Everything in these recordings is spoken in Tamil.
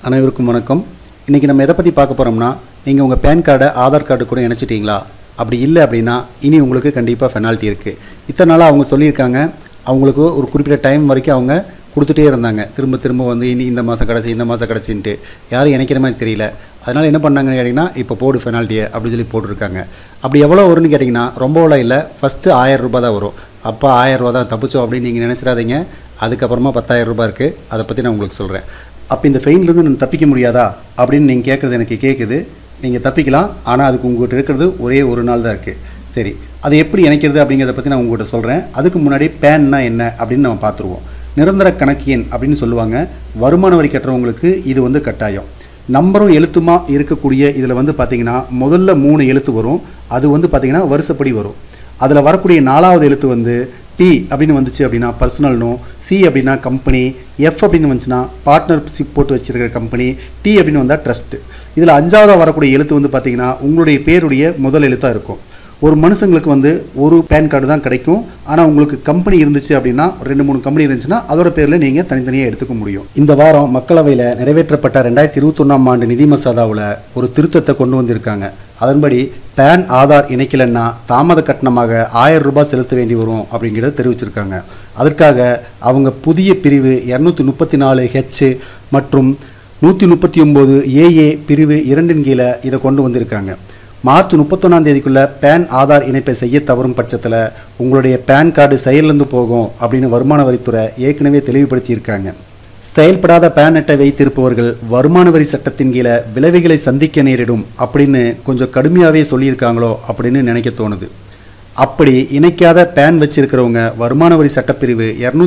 அனைவருக்கும் வணக்கம். இன்றைக்கி நம்ம எதை பற்றி பார்க்க போகிறோம்னா, நீங்கள் உங்கள் பேன் கார்டை ஆதார் கார்டு கூட இணைச்சிட்டிங்களா? அப்படி இல்லை அப்படின்னா இனி உங்களுக்கு கண்டிப்பாக பெனால்ட்டி இருக்குது. இத்தனை நாளாக அவங்க சொல்லியிருக்காங்க, அவங்களுக்கு ஒரு குறிப்பிட்ட டைம் வரைக்கும் அவங்க கொடுத்துட்டே இருந்தாங்க. திரும்ப திரும்ப வந்து இனி இந்த மாதம் கடைசின்ட்டு யாரும் இணைக்கிற மாதிரி தெரியல. அதனால் என்ன பண்ணாங்கன்னு கேட்டிங்கன்னா, இப்போ போடு பெனால்ட்டியை அப்படின்னு சொல்லி போட்டிருக்காங்க. அப்படி எவ்வளோ வரும்னு கேட்டிங்கன்னா, ரொம்பலாம் இல்லை, ஃபஸ்ட்டு 1000 ரூபா தான் வரும். அப்போ 1000 ரூபா தான் தப்பிச்சோம் அப்படின்னு நீங்கள் நினச்சிடாதீங்க. அதுக்கப்புறமா 10,000 ரூபா இருக்குது. அதை பற்றி நான் உங்களுக்கு சொல்கிறேன். அப்போ இந்த ஃபெயின்லேருந்து நான் தப்பிக்க முடியாதா அப்படின்னு நீங்கள் கேட்குறது எனக்கு கேட்குது. நீங்கள் தப்பிக்கலாம், ஆனால் அதுக்கு உங்கள்கிட்ட இருக்கிறது ஒரே ஒரு நாள் தான் இருக்குது. சரி, அதை எப்படி இணைக்கிறது அப்படிங்கிறத பற்றி நான் உங்கள்கிட்ட சொல்கிறேன். அதுக்கு முன்னாடி பேன்னா என்ன அப்படின்னு நம்ம பார்த்துருவோம். நிரந்தர கணக்கு எண் அப்படின்னு சொல்லுவாங்க. வருமான வரி கட்டுறவங்களுக்கு இது வந்து கட்டாயம். நம்பரும் எழுத்துமா இருக்கக்கூடிய இதில் வந்து பார்த்திங்கன்னா முதல்ல 3 எழுத்து வரும். அது வந்து பார்த்திங்கன்னா வருஷப்படி வரும். அதில் வரக்கூடிய 4வது எழுத்து வந்து P அப்படின்னு வந்துச்சு அப்படின்னா பர்சனல் நோ, C அப்படின்னா கம்பெனி, F அப்படின்னு வந்துச்சுன்னா பார்ட்னர்ஷிப் போட்டு வச்சுருக்கிற கம்பெனி, T அப்படின்னு வந்தால் ட்ரஸ்ட்டு. இதில் 5வதாக வரக்கூடிய எழுத்து வந்து பார்த்திங்கன்னா உங்களுடைய பேருடைய முதல் எழுத்தாக இருக்கும். ஒரு மனுஷங்களுக்கு வந்து ஒரு பேன் கார்டு தான் கிடைக்கும். ஆனால் உங்களுக்கு கம்பெனி இருந்துச்சு அப்படின்னா 2-3 கம்பெனி இருந்துச்சுன்னா அதோட பேரில் நீங்கள் தனித்தனியாக எடுத்துக்க முடியும். இந்த வாரம் மக்களவையில் நிறைவேற்றப்பட்ட 2021ஆம் ஆண்டு நிதி மசோதாவில் ஒரு திருத்தத்தை கொண்டு வந்திருக்காங்க. அதன்படி பேன் ஆதார் இணைக்கலைன்னா தாமத கட்டணமாக 1000 ரூபாய் செலுத்த வேண்டி வரும் அப்படிங்கிறத தெரிவிச்சிருக்காங்க. அதற்காக அவங்க புதிய பிரிவு 234H மற்றும் 139 AA பிரிவு 2 கீழே இதை கொண்டு வந்திருக்காங்க. மார்ச் 31ஆம் தேதிக்குள்ளே பேன் ஆதார் இணைப்பை செய்ய தவறும் பட்சத்தில் உங்களுடைய பேன் கார்டு செயலிழந்து போகும் அப்படின்னு வருமான வரித்துறை ஏற்கனவே தெளிவுபடுத்தியிருக்காங்க. செயல்படாத பேன் அட்டை வைத்திருப்பவர்கள் வருமான வரி சட்டத்தின் கீழே விளைவுகளை சந்திக்க நேரிடும் அப்படின்னு கொஞ்சம் கடுமையாகவே சொல்லியிருக்காங்களோ அப்படின்னு நினைக்க தோணுது. அப்படி இணைக்காத பேன் வச்சிருக்கிறவங்க வருமான வரி சட்டப்பிரிவு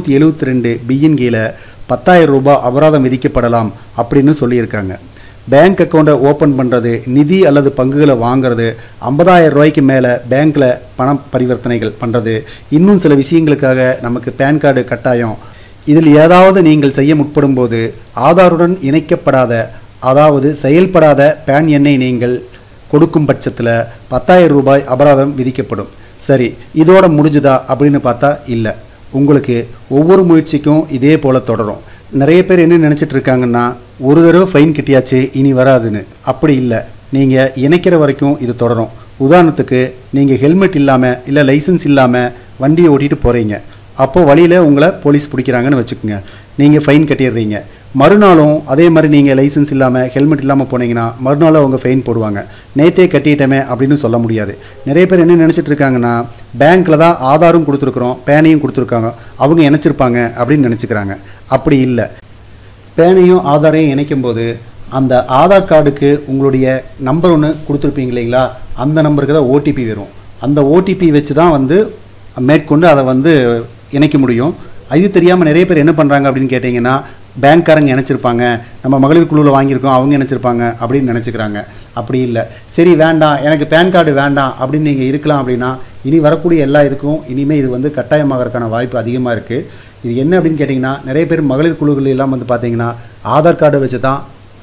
272B கீழே 10,000 ரூபாய் அபராதம் விதிக்கப்படலாம் அப்படின்னு சொல்லியிருக்காங்க. பேங்க் அக்கௌண்ட்டை ஓப்பன் பண்ணுறது, நிதி அல்லது பங்குகளை வாங்கிறது, 50,000 ரூபாய்க்கு மேலே பேங்க்கில் பண பரிவர்த்தனைகள் பண்ணுறது, இன்னும் சில விஷயங்களுக்காக நமக்கு பேன் கார்டு கட்டாயம். இதில் ஏதாவது நீங்கள் செய்ய முற்படும் போது ஆதாருடன் இணைக்கப்படாத, அதாவது செயல்படாத பேன் எண்ணை நீங்கள் கொடுக்கும் பட்சத்தில் 10,000 ரூபாய் அபராதம் விதிக்கப்படும். சரி, இதோட முடிஞ்சுதா அப்படின்னு பார்த்தா இல்லை. உங்களுக்கு ஒவ்வொரு முயற்சிக்கும் இதே போல் தொடரும். நிறைய பேர் என்ன நினச்சிட்டு இருக்காங்கன்னா, ஒரு தடவை ஃபைன் கட்டியாச்சு இனி வராதுன்னு. அப்படி இல்லை, நீங்கள் இணைக்கிற வரைக்கும் இது தொடரும். உதாரணத்துக்கு, நீங்கள் ஹெல்மெட் இல்லாமல் இல்லை லைசன்ஸ் இல்லாமல் வண்டியை ஓட்டிகிட்டு போகிறீங்க. அப்போது வழியில் உங்களை போலீஸ் பிடிக்கிறாங்கன்னு வச்சுக்கோங்க. நீங்கள் ஃபைன் கட்டிடுறீங்க. மறுநாளும் அதே மாதிரி நீங்கள் லைசன்ஸ் இல்லாமல் ஹெல்மெட் இல்லாமல் போனீங்கன்னா மறுநாளும் அவங்க ஃபைன் போடுவாங்க. நேற்றே கட்டிட்டமே அப்படின்னு சொல்ல முடியாது. நிறைய பேர் என்ன நினச்சிட்டு இருக்காங்கன்னா, பேங்க்கில் தான் ஆதாரும் கொடுத்துருக்குறோம், பேனையும் கொடுத்துருக்காங்க, அவங்க இணைச்சிருப்பாங்க அப்படின்னு நினச்சிக்கிறாங்க. அப்படி இல்லை. பேனையும் ஆதாரையும் இணைக்கும் போது அந்த ஆதார் கார்டுக்கு உங்களுடைய நம்பர் ஒன்று கொடுத்துருப்பீங்க இல்லைங்களா, அந்த நம்பருக்கு தான் OTP வரும். அந்த OTP வச்சு தான் வந்து மேற்கொண்டு அதை வந்து இணைக்க முடியும். அது தெரியாமல் நிறைய பேர் என்ன பண்ணுறாங்க அப்படின்னு கேட்டிங்கன்னா, பேங்க்காரங்க இணைச்சிருப்பாங்க, நம்ம மகளிர் குழுவில் வாங்கியிருக்கோம், அவங்க இணைச்சிருப்பாங்க அப்படின்னு நினச்சிக்கிறாங்க. அப்படி இல்லை. சரி, வேண்டாம், எனக்கு பேன் கார்டு வேண்டாம் அப்படின்னு நீங்கள் இருக்கலாம். அப்படின்னா இனி வரக்கூடிய எல்லா இதுக்கும் இனிமேல் இது வந்து கட்டாயமாகறதுக்கான வாய்ப்பு அதிகமாக இருக்குது. இது என்ன அப்படின்னு கேட்டிங்கன்னா, நிறைய பேர் மகளிர் குழுக்கள் எல்லாம் வந்து பார்த்திங்கன்னா ஆதார் கார்டை வச்சு தான்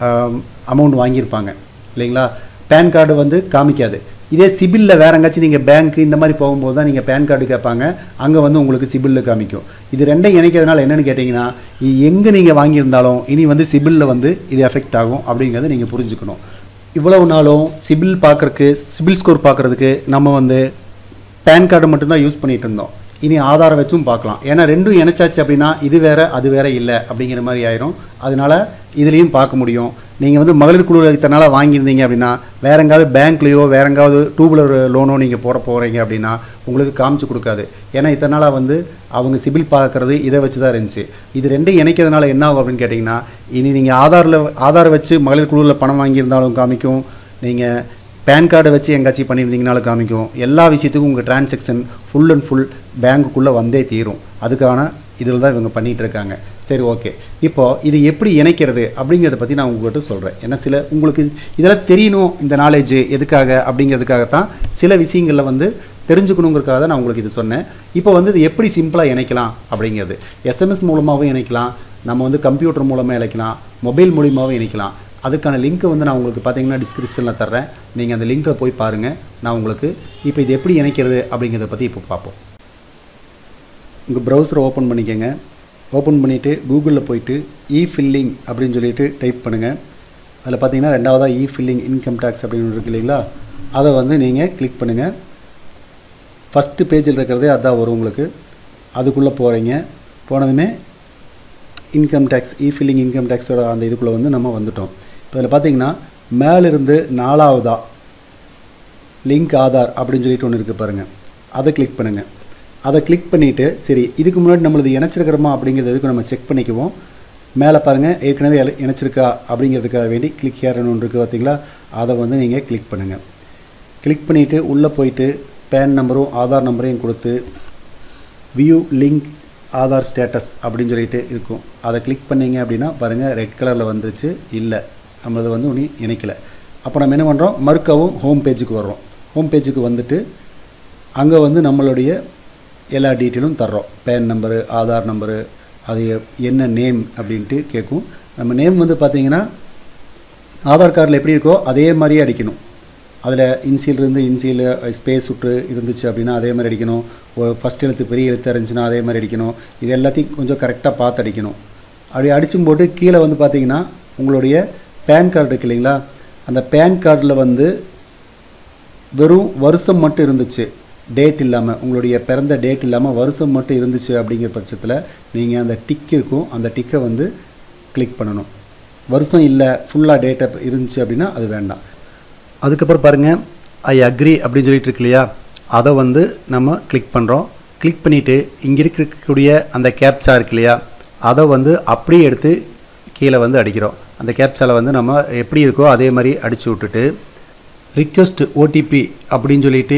அமௌண்ட் வாங்கியிருப்பாங்க இல்லைங்களா. பேன் கார்டு வந்து காமிக்காது. இதே சிபிலில் வேறு எங்காச்சும் நீங்கள் பேங்க்கு இந்த மாதிரி போகும்போது தான் நீங்கள் பேன் கார்டு கேட்பாங்க. அங்கே வந்து உங்களுக்கு சிபிலில் காமிக்கும். இது ரெண்டையும் இணைக்கிறதுனால என்னென்னு கேட்டிங்கன்னா, எங்கே நீங்கள் வாங்கியிருந்தாலும் இனி வந்து சிபிலில் வந்து இது எஃபெக்ட் ஆகும் அப்படிங்கிறத நீங்கள் புரிஞ்சுக்கணும். இவ்வளவு நாளும் சிபில் பார்க்குறதுக்கு, சிபில் ஸ்கோர் பார்க்குறதுக்கு நம்ம வந்து பேன் கார்டு மட்டும்தான் யூஸ் பண்ணிகிட்டு இருந்தோம். இனி ஆதாரம் வச்சும் பார்க்கலாம். ஏன்னா ரெண்டும் இணைச்சாச்சு அப்படின்னா இது வேறு அது வேறு இல்லை அப்படிங்கிற மாதிரி ஆயிரும். அதனால் இதுலேயும் பார்க்க முடியும். நீங்கள் வந்து மகளிர் குழுவில் இத்தனை வாங்கியிருந்தீங்க அப்படின்னா வேற எங்காவது பேங்க்லேயோ வேற எங்காவது 2 வீலர் லோனோ நீங்கள் போகிறீங்க அப்படின்னா உங்களுக்கு காமிச்சு கொடுக்காது. ஏன்னா இத்தனை நாளாக வந்து அவங்க சிபில் பார்க்குறது இதை வச்சு தான் இருந்துச்சு. இது ரெண்டையும் இணைக்கிறதுனால என்ன ஆகும் அப்படின்னு கேட்டிங்கன்னா, இனி நீங்கள் ஆதார் வச்சு மகளிர் குழுவில் பணம் வாங்கியிருந்தாலும் காமிக்கும், நீங்கள் பேன் கார்டை வச்சு எங்காச்சும் பண்ணியிருந்தீங்கனாலும் காமிக்கும். எல்லா விஷயத்துக்கும் உங்கள் டிரான்சாக்ஷன் ஃபுல் அண்ட் ஃபுல் பேங்க்குள்ளே வந்தே தீரும். அதுக்கான இதில் தான் இவங்க பண்ணிகிட்டு இருக்காங்க. சரி, ஓகே. இப்போது இது எப்படி இணைக்கிறது அப்படிங்கிறத பற்றி நான் உங்கள்கிட்ட சொல்கிறேன். ஏன்னா உங்களுக்கு இதெல்லாம் தெரியணும், இந்த நாலேஜ் எதுக்காக அப்படிங்கிறதுக்காகத்தான், சில விஷயங்களில் வந்து தெரிஞ்சுக்கணுங்கிறதுக்காக தான் நான் உங்களுக்கு இது சொன்னேன். இப்போ வந்து இது எப்படி சிம்பிளாக இணைக்கலாம் அப்படிங்கிறது, SMS மூலமாகவும் இணைக்கலாம், நம்ம வந்து கம்ப்யூட்டர் மூலமாக இணைக்கலாம், மொபைல் மூலியமாகவும் இணைக்கலாம். அதுக்கான லிங்க்கை வந்து நான் உங்களுக்கு பார்த்தீங்கன்னா டிஸ்கிரிப்ஷனில் தர்றேன். நீங்கள் அந்த லிங்க்கில் போய் பாருங்கள். நான் உங்களுக்கு இப்போ இது எப்படி இணைக்கிறது அப்படிங்கிறத பற்றி இப்போ பார்ப்போம். உங்கள் ப்ரௌசரை ஓப்பன் பண்ணிக்கோங்க. ஓப்பன் பண்ணிவிட்டு கூகுளில் போயிட்டு ஃபில்லிங் அப்படின்னு சொல்லிட்டு டைப் பண்ணுங்கள். அதில் பார்த்தீங்கன்னா ரெண்டாவதாக ஃபில்லிங் இன்கம் டேக்ஸ் அப்படின்னு இருக்கு இல்லைங்களா, அதை வந்து நீங்கள் கிளிக் பண்ணுங்கள். ஃபஸ்ட்டு பேஜில் இருக்கிறதே அதான் வரும் உங்களுக்கு. அதுக்குள்ளே போகிறீங்க. போனதுமே இன்கம் டேக்ஸ் ஃபில்லிங் இன்கம் டேக்ஸோட அந்த இதுக்குள்ளே வந்து நம்ம வந்துட்டோம். இப்போ இதில் பார்த்தீங்கன்னா மேலிருந்து 4ஆவதாக லிங்க் ஆதார் அப்படின்னு சொல்லிட்டு ஒன்று இருக்குது பாருங்கள், அதை கிளிக் பண்ணுங்கள். அதை கிளிக் பண்ணிவிட்டு சரி இதுக்கு முன்னாடி நம்மளது இணைச்சிருக்கிறோமா அப்படிங்கிறது எதுக்கு நம்ம செக் பண்ணிக்குவோம். மேலே பாருங்கள் ஏற்கனவே இணைச்சிருக்கா அப்படிங்கிறதுக்காக வேண்டி கிளிக் ஹேர்னு ஒன்று இருக்குது பார்த்தீங்களா, அதை வந்து நீங்கள் கிளிக் பண்ணுங்கள். கிளிக் பண்ணிவிட்டு உள்ளே போயிட்டு பேன் நம்பரும் ஆதார் நம்பரையும் கொடுத்து வியூ லிங்க் ஆதார் ஸ்டேட்டஸ் அப்படின்னு சொல்லிட்டு இருக்கும். அதை கிளிக் பண்ணிங்க அப்படின்னா பாருங்கள் ரெட் கலரில் வந்துருச்சு. இல்லை நம்மளது வந்து ஒன்றும் இணைக்கலை. அப்போ நம்ம என்ன பண்ணுறோம், மறுக்கவும் ஹோம் பேஜுக்கு வர்றோம். ஹோம் பேஜுக்கு வந்துட்டு அங்கே வந்து நம்மளுடைய எல்லா டீட்டெயிலும் தர்றோம். பேன் நம்பரு, ஆதார் நம்பரு, அது என்ன நேம் அப்படின்ட்டு கேட்கும். நம்ம நேம் வந்து பார்த்திங்கன்னா ஆதார் கார்டில் எப்படி இருக்கோ அதே மாதிரியே அடிக்கணும். அதில் இன்சியல் ஸ்பேஸ் விட்டு இருந்துச்சு அப்படின்னா அதே மாதிரி அடிக்கணும். ஃபஸ்ட் எழுத்து பெரிய எழுத்து இருந்துச்சுன்னா அதே மாதிரி அடிக்கணும். இது எல்லாத்தையும் கொஞ்சம் கரெக்டாக பார்த்து அடிக்கணும். அப்படி அடிச்சும் போட்டு கீழே வந்து பார்த்திங்கன்னா உங்களுடைய பேன் கார்டு இருக்கு இல்லைங்களா, அந்த பேன் கார்டில் வந்து வெறும் வருஷம் மட்டும் இருந்துச்சு, டேட் இல்லாமல், உங்களுடைய பிறந்த டேட் இல்லாமல் வருஷம் மட்டும் இருந்துச்சு அப்படிங்கிற பட்சத்தில் நீங்கள் அந்த டிக் இருக்கும், அந்த டிக்கை வந்து கிளிக் பண்ணணும். வருஷம் இல்லை ஃபுல்லாக டேட்டை இருந்துச்சு அப்படின்னா அது வேண்டாம். அதுக்கப்புறம் பாருங்கள் ஐ அக்ரி அப்படின்னு சொல்லிட்டு இருக்கு இல்லையா, அதை வந்து நம்ம கிளிக் பண்ணுறோம். கிளிக் பண்ணிவிட்டு இங்கே இருக்கக்கூடிய அந்த கேப்சா இருக்கு இல்லையா, அதை வந்து அப்படியே எடுத்து கீழே வந்து அடிக்கிறோம். அந்த கேப்சாவில் வந்து நம்ம எப்படி இருக்கோ அதே மாதிரி அடித்து விட்டுட்டு ரிக்வெஸ்ட் ஓடிபி அப்படின்னு சொல்லிட்டு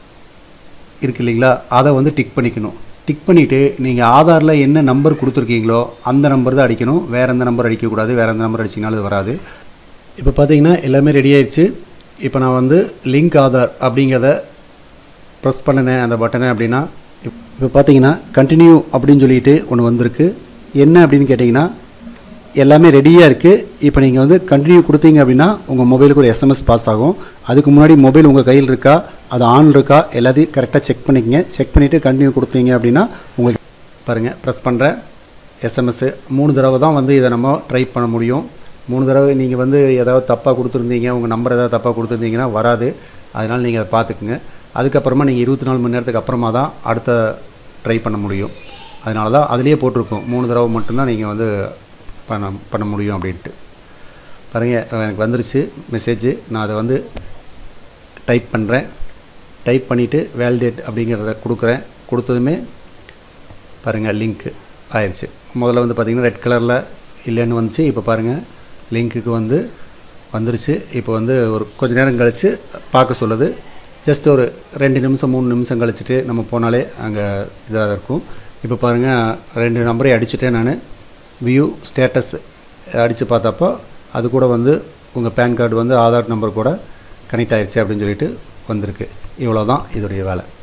இருக்கு இல்லைங்களா, அதை வந்து டிக் பண்ணிக்கணும். டிக் பண்ணிவிட்டு நீங்கள் ஆதாரில் என்ன நம்பர் கொடுத்துருக்கீங்களோ அந்த நம்பர் தான் அடிக்கணும். வேறு எந்த நம்பர் அடிக்கக்கூடாது. வேறு எந்த நம்பர் அடிச்சிங்கனாலும் அது வராது. இப்போ பார்த்தீங்கன்னா எல்லாமே ரெடி ஆயிடுச்சு. இப்போ நான் வந்து லிங்க் ஆதார் அப்படிங்கிறத ப்ரெஸ் பண்ணினேன் அந்த பட்டனை அப்படின்னா இப்போ பார்த்தீங்கன்னா கண்டினியூ அப்படின்னு சொல்லிட்டு ஒன்று வந்திருக்கு. என்ன அப்படின்னு கேட்டிங்கன்னா எல்லாமே ரெடியாக இருக்குது. இப்போ நீங்கள் வந்து கண்டினியூ கொடுத்தீங்க அப்படின்னா உங்கள் மொபைலுக்கு ஒரு எஸ்எம்எஸ் பாஸ் ஆகும். அதுக்கு முன்னாடி மொபைல் உங்கள் கையில் இருக்கா, அது ஆன் இருக்கா, எல்லாத்தையும் கரெக்டாக செக் பண்ணிக்கங்க. செக் பண்ணிவிட்டு கண்டினியூ கொடுத்தீங்க அப்படின்னா உங்களுக்கு பாருங்கள் ப்ரெஸ் பண்ணுறேன் எஸ்எம்எஸ்ஸு 3 தடவை தான் வந்து இதை நம்ம ட்ரை பண்ண முடியும். 3 தடவை நீங்கள் வந்து ஏதாவது தப்பாக கொடுத்துருந்தீங்க, உங்கள் நம்பர் ஏதாவது தப்பாக கொடுத்துருந்தீங்கன்னா வராது. அதனால் நீங்கள் அதை பார்த்துக்குங்க. அதுக்கப்புறமா நீங்கள் 24 மணி நேரத்துக்கு அப்புறமா தான் அடுத்த ட்ரை பண்ண முடியும். அதனால தான் அதிலே போட்டிருக்கோம் 3 தடவை மட்டும்தான் நீங்கள் வந்து பண்ண முடியும் அப்படின்ட்டு. பாருங்கள் எனக்கு வந்துருச்சு மெசேஜ். நான் அதை வந்து டைப் பண்ணுறேன். டைப் பண்ணிவிட்டு வேலிடேட் அப்படிங்கிறத கொடுக்குறேன். கொடுத்ததுமே பாருங்கள் லிங்க் ஆயிடுச்சு. முதல்ல வந்து பார்த்திங்கன்னா ரெட் கலரில் இல்லைன்னு வந்துச்சு. இப்போ பாருங்கள் லிங்க்குக்கு வந்து வந்துருச்சு. இப்போ வந்து ஒரு கொஞ்சம் நேரம் கழித்து பார்க்க சொல்லுது. ஜஸ்ட் ஒரு 2 நிமிஷம் 3 நிமிஷம் கழிச்சிட்டு நம்ம போனாலே அங்கே இதாக இருக்கும். இப்போ பாருங்கள் 2 நம்பரையும் அடிச்சுட்டேன். நான் வியூ ஸ்டேட்டஸ் அடித்து பார்த்தப்போ அது கூட வந்து உங்கள் பேன் கார்டு வந்து ஆதார் நம்பர் கூட கனெக்ட் ஆகிடுச்சு அப்படின்னு சொல்லிட்டு வந்திருக்கு. இவ்வளோ தான் இதோடைய வேலை.